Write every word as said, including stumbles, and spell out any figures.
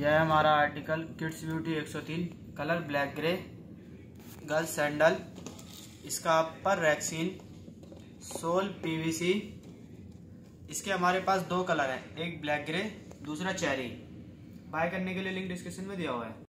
यह है हमारा आर्टिकल किड्स ब्यूटी एक सौ तीन, colour black grey, girls sandal. इसका अपर रैक्सीन, सोल पीवीसी। इसके हमारे पास दो कलर हैं, एक ब्लैक ग्रे, दूसरा चेरी। बाय करने के लिए लिंक डिस्क्रिप्शन में दिया हुआ है।